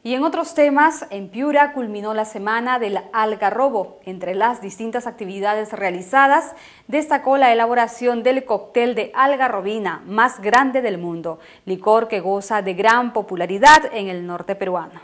Y en otros temas, en Piura culminó la semana del algarrobo. Entre las distintas actividades realizadas, destacó la elaboración del cóctel de algarrobina más grande del mundo, licor que goza de gran popularidad en el norte peruano.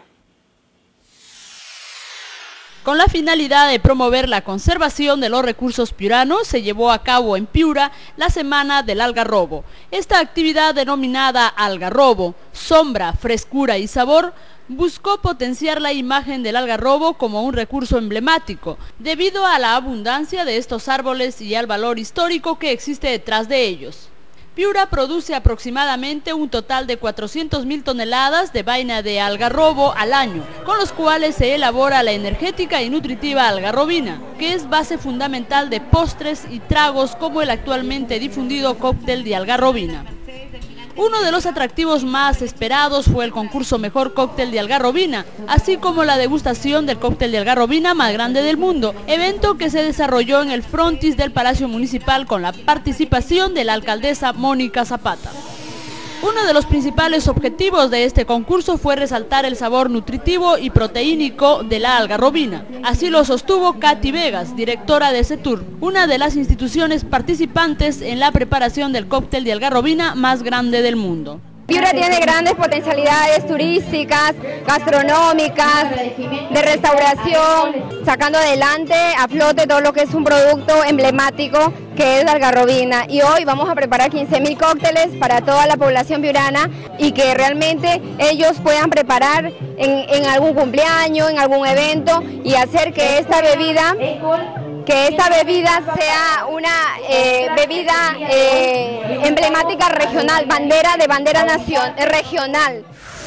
Con la finalidad de promover la conservación de los recursos piuranos, se llevó a cabo en Piura la Semana del Algarrobo. Esta actividad denominada algarrobo, sombra, frescura y sabor, buscó potenciar la imagen del algarrobo como un recurso emblemático, debido a la abundancia de estos árboles y al valor histórico que existe detrás de ellos. Piura produce aproximadamente un total de 400.000 toneladas de vaina de algarrobo al año, con los cuales se elabora la energética y nutritiva algarrobina, que es base fundamental de postres y tragos como el actualmente difundido cóctel de algarrobina. Uno de los atractivos más esperados fue el concurso Mejor Cóctel de Algarrobina, así como la degustación del cóctel de algarrobina más grande del mundo, evento que se desarrolló en el frontis del Palacio Municipal con la participación de la alcaldesa Mónica Zapata. Uno de los principales objetivos de este concurso fue resaltar el sabor nutritivo y proteínico de la algarrobina. Así lo sostuvo Katy Vegas, directora de CETUR, una de las instituciones participantes en la preparación del cóctel de algarrobina más grande del mundo. Piura tiene grandes potencialidades turísticas, gastronómicas, de restauración, sacando adelante a flote todo lo que es un producto emblemático que es la algarrobina. Y hoy vamos a preparar 15.000 cócteles para toda la población piurana y que realmente ellos puedan preparar en algún cumpleaños, en algún evento y hacer que esta bebida sea una bebida emblemática regional, bandera nación regional.